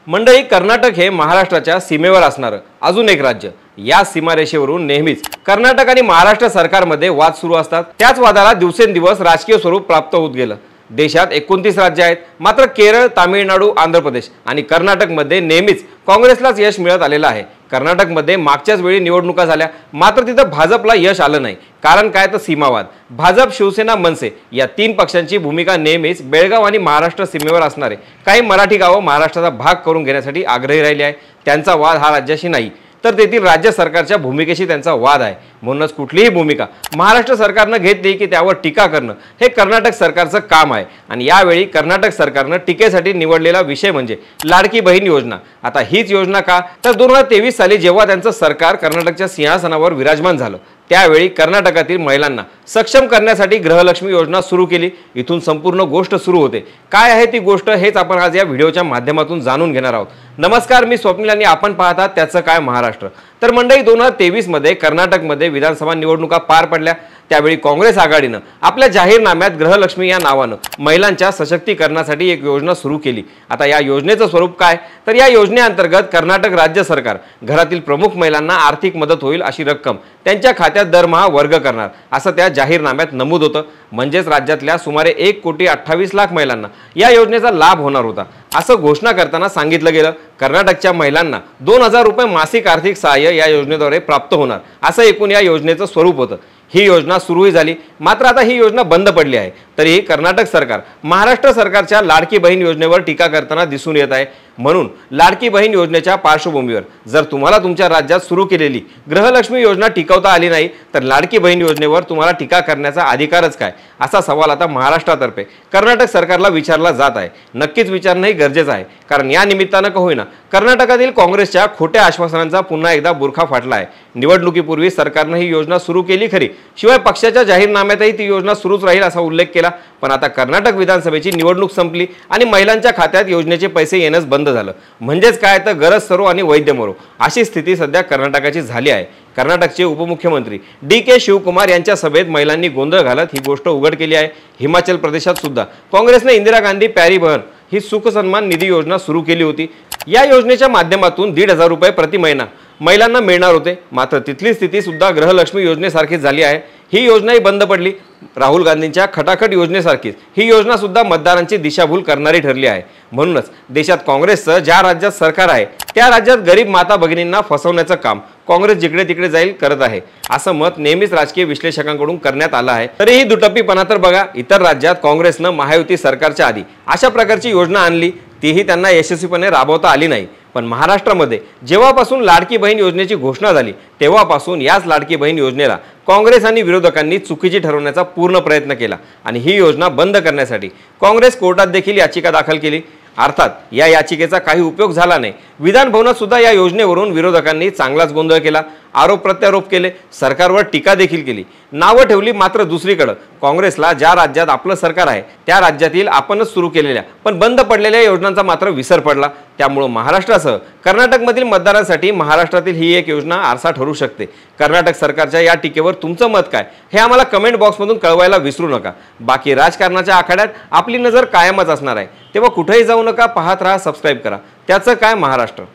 मंडळी, कर्नाटक हे महाराष्ट्राच्या सीमेवर असणारं अजून एक राज्य. या सीमारेषेवरून नेहमीच कर्नाटक आणि महाराष्ट्र सरकारमध्ये वाद सुरू असतात. त्याच वादाला दिवसेंदिवस राजकीय स्वरूप प्राप्त होत गेलं. देशात 29 राज्य आहेत, मात्र केरळ, तामिळनाडू, आंध्र प्रदेश आणि कर्नाटकमध्ये नेहमीच काँग्रेसलाच यश मिळत आलेलं आहे. कर्नाटकमध्ये मागच्याच वेळी निवडणुका झाल्या, मात्र तिथं भाजपला यश आलं नाही. कारण काय तर सीमावाद. भाजप, शिवसेना, मनसे या 3 पक्षांची भूमिका नेहमीच बेळगाव आणि महाराष्ट्र सीमेवर असणारे काही मराठी गावं महाराष्ट्राचा भाग करून घेण्यासाठी आग्रही राहिले आहे. त्यांचा वाद हा राज्याशी नाही, तर तेथील राज्य सरकारच्या भूमिकेशी त्यांचा वाद आहे. म्हणूनच कुठलीही भूमिका महाराष्ट्र सरकारनं घेतली की त्यावर टीका करणं हे कर्नाटक सरकारचं काम आहे. आणि यावेळी कर्नाटक सरकारनं टीकेसाठी निवडलेला विषय म्हणजे लाडकी बहीण योजना. आता हीच योजना का, तर 2023 साली जेव्हा त्यांचं सरकार कर्नाटकच्या सिंहासनावर विराजमान झालं, त्यावेळी कर्नाटकातील महिलांना सक्षम करण्यासाठी गृहलक्ष्मी योजना सुरू केली. इथून संपूर्ण गोष्ट सुरू होते. काय आहे ती गोष्ट हेच आपण आज या व्हिडिओच्या माध्यमातून जाणून घेणार आहोत. नमस्कार, मी स्वप्नील आणि आपण पाहतात त्याचं काय महाराष्ट्र. तर मंडळी, 2023 मध्ये कर्नाटकमध्ये विधानसभा निवडणुका पार पडल्या. त्यावेळी काँग्रेस आघाडीनं आपल्या जाहीरनाम्यात गृहलक्ष्मी या नावानं महिलांच्या सशक्तीकरणासाठी एक योजना सुरू केली. आता या योजनेचं स्वरूप काय, तर या योजनेअंतर्गत कर्नाटक राज्य सरकार घरातील प्रमुख महिलांना आर्थिक मदत होईल अशी रक्कम त्यांच्या खात्यात दरमहा वर्ग करणार, असं त्या जाहीरनाम्यात नमूद होतं. म्हणजेच राज्यातल्या सुमारे 1,28,00,000 महिलांना या योजनेचा लाभ होणार होता, असं घोषणा करताना सांगितलं गेलं. कर्नाटकच्या महिलांना 2,000 रुपये मासिक आर्थिक सहाय्य या योजनेद्वारे प्राप्त होणार, असं एकूण या योजनेचं स्वरूप होतं. ही योजना सुरूही झाली, मात्र आता ही योजना बंद पडली आहे. तरीही कर्नाटक सरकार महाराष्ट्र सरकारच्या लाडकी बहीण योजनेवर टीका करताना दिसून येत आहे. म्हणून लाडकी बहीण योजनेच्या पार्श्वभूमीवर जर तुम्हाला तुमच्या राज्यात सुरू केलेली गृहलक्ष्मी योजना टिकवता आली नाही, तर लाडकी बहीण योजनेवर तुम्हाला टीका करण्याचा अधिकारच काय, असा सवाल आता महाराष्ट्रातर्फे कर्नाटक सरकारला विचारला जात आहे. नक्कीच विचारणंही गरजेचं आहे, कारण या निमित्तानं का होईना कर्नाटकातील काँग्रेसच्या खोट्या आश्वासनांचा पुन्हा एकदा बुरखा फाटला आहे. निवडणुकीपूर्वी सरकारनं ही योजना सुरू केली खरी, शिवाय पक्षाच्या जाहीरनाम्यातही ती योजना सुरूच राहील असा उल्लेख केला. पण आता कर्नाटक विधानसभेची निवडणूक संपली आणि महिलांच्या खात्यात योजनेचे पैसे येणंच बंद झालं. म्हणजेच काय तर गरज सरो आणि वैद्य मरो अशी स्थिती सध्या कर्नाटकाची झाली आहे. कर्नाटकचे उपमुख्यमंत्री DK शिवकुमार यांच्या सभेत महिलांनी गोंधळ घालत ही गोष्ट उघड केली आहे. हिमाचल प्रदेशात सुद्धा काँग्रेसने इंदिरा गांधी प्यारी बहन ही सुख सन्मान निधी योजना सुरू केली होती. या योजनेच्या माध्यमातून 1,500 रुपये प्रति महिना महिलांना मिळणार होते. मात्र तिथली स्थिती सुद्धा गृहलक्ष्मी योजनेसारखीच झाली आहे. ही योजनाही बंद पडली. राहुल गांधींच्या खटाखट योजनेसारखीच ही योजना सुद्धा मतदारांची दिशाभूल करणारी ठरली आहे. म्हणूनच देशात काँग्रेसचं ज्या राज्यात सरकार आहे, त्या राज्यात गरीब माता भगिनींना फसवण्याचं काम काँग्रेस जिकडे तिकडे जाईल करत आहे, असं मत नेहमीच राजकीय विश्लेषकांकडून करण्यात आलं आहे. तरीही दुटप्पीपणा तर बघा. इतर राज्यात काँग्रेसनं महायुती सरकारच्या आधी अशा प्रकारची योजना आणली, तीही त्यांना यशस्वीपणे राबवता आली नाही. पण महाराष्ट्रामध्ये जेव्हापासून लाडकी बहीण योजनेची घोषणा झाली, तेव्हापासून याच लाडकी बहीण योजनेला काँग्रेस आणि विरोधकांनी चुकीची ठरवण्याचा पूर्ण प्रयत्न केला आणि ही योजना बंद करण्यासाठी काँग्रेस कोर्टात देखील याचिका दाखल केली. अर्थात या याचिकेचा काही उपयोग झाला नाही. विधान भवनात सुद्धा या योजनेवरून विरोधकांनी चांगलाच गोंधळ केला, आरोप प्रत्यारोप केले, सरकारवर टीका देखील केली, नावं ठेवली. मात्र दुसरीकडे काँग्रेसला ज्या राज्यात आपलं सरकार आहे त्या राज्यातील आपणच सुरू केलेल्या पण बंद पडलेल्या योजनांचा मात्र विसर पडला. त्यामुळे महाराष्ट्रासह कर्नाटकमधील मतदारांसाठी महाराष्ट्रातील ही एक योजना आरसा ठरू शकते. कर्नाटक सरकारच्या या टीकेवर तुमचं मत काय हे आम्हाला कमेंट बॉक्समधून कळवायला विसरू नका. बाकी राजकारणाच्या आखाड्यात आपली नजर कायमच असणार आहे, तेव्हा कुठेही जाऊ नका. पाहत राहा, सबस्क्राईब करा. त्याचं काय महाराष्ट्र.